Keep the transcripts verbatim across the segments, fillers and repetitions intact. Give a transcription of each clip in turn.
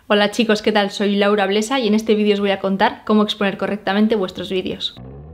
Hola chicos, ¿qué tal? Soy Laura Blesa y en este vídeo os voy a contar cómo exponer correctamente vuestros vídeos.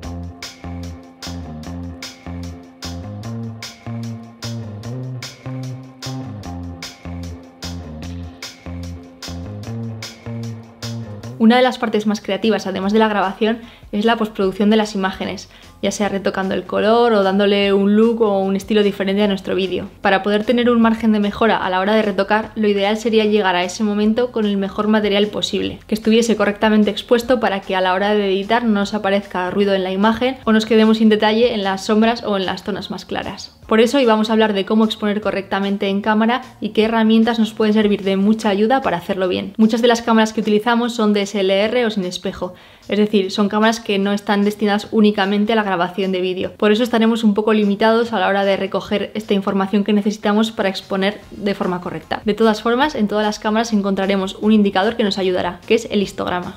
Una de las partes más creativas, además de la grabación, es la postproducción de las imágenes, ya sea retocando el color o dándole un look o un estilo diferente a nuestro vídeo. Para poder tener un margen de mejora a la hora de retocar, lo ideal sería llegar a ese momento con el mejor material posible, que estuviese correctamente expuesto para que a la hora de editar no nos aparezca ruido en la imagen o nos quedemos sin detalle en las sombras o en las zonas más claras. Por eso hoy vamos a hablar de cómo exponer correctamente en cámara y qué herramientas nos pueden servir de mucha ayuda para hacerlo bien. Muchas de las cámaras que utilizamos son de D S L R o sin espejo, es decir, son cámaras que no están destinadas únicamente a la grabación de vídeo. Por eso estaremos un poco limitados a la hora de recoger esta información que necesitamos para exponer de forma correcta. De todas formas, en todas las cámaras encontraremos un indicador que nos ayudará, que es el histograma.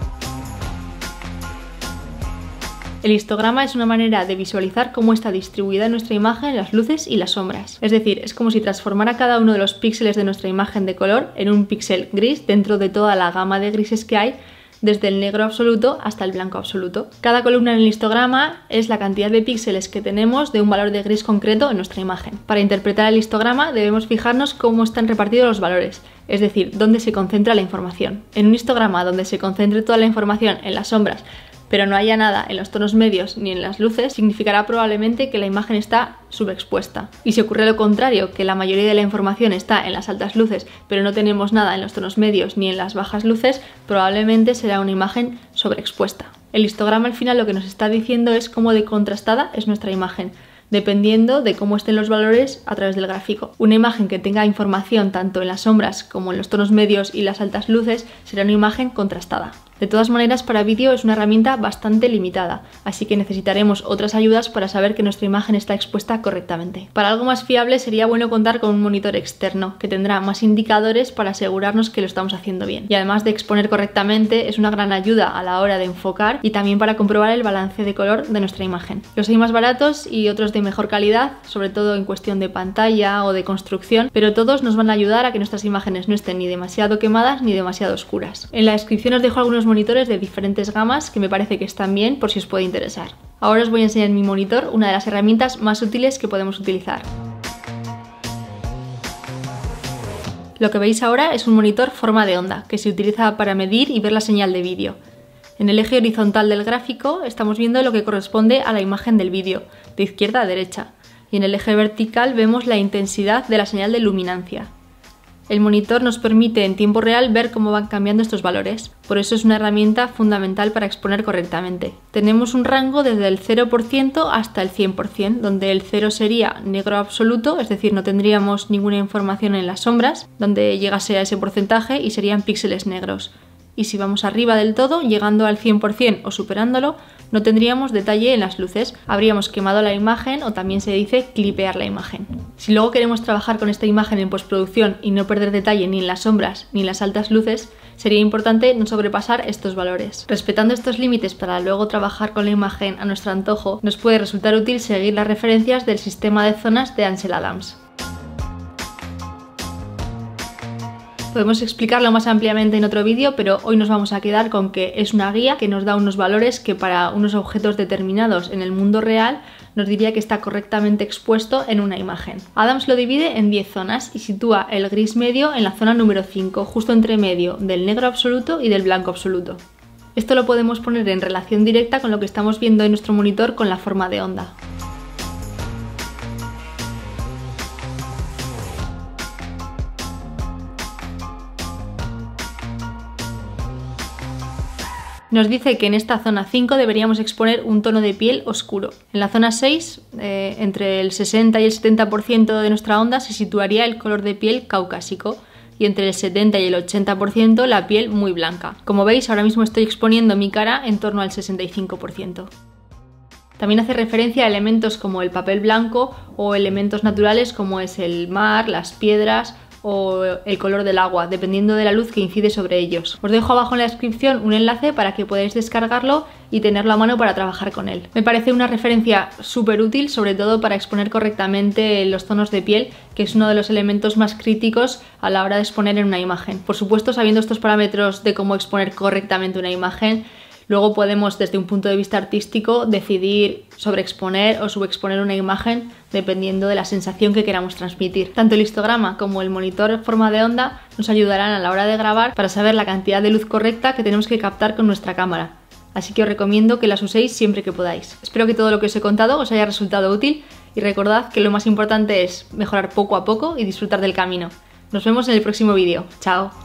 El histograma es una manera de visualizar cómo está distribuida nuestra imagen las luces y las sombras. Es decir, es como si transformara cada uno de los píxeles de nuestra imagen de color en un píxel gris dentro de toda la gama de grises que hay, desde el negro absoluto hasta el blanco absoluto. Cada columna en el histograma es la cantidad de píxeles que tenemos de un valor de gris concreto en nuestra imagen. Para interpretar el histograma debemos fijarnos cómo están repartidos los valores, es decir, dónde se concentra la información. En un histograma donde se concentre toda la información en las sombras, pero no haya nada en los tonos medios ni en las luces, significará probablemente que la imagen está subexpuesta. Y si ocurre lo contrario, que la mayoría de la información está en las altas luces, pero no tenemos nada en los tonos medios ni en las bajas luces, probablemente será una imagen sobreexpuesta. El histograma al final lo que nos está diciendo es cómo de contrastada es nuestra imagen, dependiendo de cómo estén los valores a través del gráfico. Una imagen que tenga información tanto en las sombras como en los tonos medios y las altas luces será una imagen contrastada. De todas maneras, para vídeo es una herramienta bastante limitada, así que necesitaremos otras ayudas para saber que nuestra imagen está expuesta correctamente. Para algo más fiable sería bueno contar con un monitor externo, que tendrá más indicadores para asegurarnos que lo estamos haciendo bien. Y además de exponer correctamente, es una gran ayuda a la hora de enfocar y también para comprobar el balance de color de nuestra imagen. Los hay más baratos y otros de mejor calidad, sobre todo en cuestión de pantalla o de construcción, pero todos nos van a ayudar a que nuestras imágenes no estén ni demasiado quemadas ni demasiado oscuras. En la descripción os dejo algunos monitores de diferentes gamas que me parece que están bien por si os puede interesar. Ahora os voy a enseñar mi monitor, una de las herramientas más útiles que podemos utilizar. Lo que veis ahora es un monitor forma de onda que se utiliza para medir y ver la señal de vídeo. En el eje horizontal del gráfico estamos viendo lo que corresponde a la imagen del vídeo, de izquierda a derecha, y en el eje vertical vemos la intensidad de la señal de luminancia. El monitor nos permite en tiempo real ver cómo van cambiando estos valores, por eso es una herramienta fundamental para exponer correctamente. Tenemos un rango desde el cero por ciento hasta el cien por ciento, donde el cero sería negro absoluto, es decir, no tendríamos ninguna información en las sombras, donde llegase a ese porcentaje y serían píxeles negros. Y si vamos arriba del todo, llegando al cien por ciento o superándolo, no tendríamos detalle en las luces, habríamos quemado la imagen o también se dice clipear la imagen. Si luego queremos trabajar con esta imagen en postproducción y no perder detalle ni en las sombras ni en las altas luces, sería importante no sobrepasar estos valores. Respetando estos límites para luego trabajar con la imagen a nuestro antojo, nos puede resultar útil seguir las referencias del sistema de zonas de Ansel Adams. Podemos explicarlo más ampliamente en otro vídeo, pero hoy nos vamos a quedar con que es una guía que nos da unos valores que para unos objetos determinados en el mundo real nos diría que está correctamente expuesto en una imagen. Adams lo divide en diez zonas y sitúa el gris medio en la zona número cinco, justo entre medio del negro absoluto y del blanco absoluto. Esto lo podemos poner en relación directa con lo que estamos viendo en nuestro monitor con la forma de onda. Nos dice que en esta zona cinco deberíamos exponer un tono de piel oscuro. En la zona seis, eh, entre el sesenta y el setenta por ciento de nuestra onda se situaría el color de piel caucásico y entre el setenta y el ochenta por ciento la piel muy blanca. Como veis, ahora mismo estoy exponiendo mi cara en torno al sesenta y cinco por ciento. También hace referencia a elementos como el papel blanco o elementos naturales como es el mar, las piedras o el color del agua, dependiendo de la luz que incide sobre ellos. Os dejo abajo en la descripción un enlace para que podáis descargarlo y tenerlo a mano para trabajar con él. Me parece una referencia súper útil, sobre todo para exponer correctamente los tonos de piel, que es uno de los elementos más críticos a la hora de exponer en una imagen. Por supuesto, sabiendo estos parámetros de cómo exponer correctamente una imagen, luego podemos, desde un punto de vista artístico, decidir sobreexponer o subexponer una imagen dependiendo de la sensación que queramos transmitir. Tanto el histograma como el monitor en forma de onda nos ayudarán a la hora de grabar para saber la cantidad de luz correcta que tenemos que captar con nuestra cámara. Así que os recomiendo que las uséis siempre que podáis. Espero que todo lo que os he contado os haya resultado útil y recordad que lo más importante es mejorar poco a poco y disfrutar del camino. Nos vemos en el próximo vídeo. ¡Chao!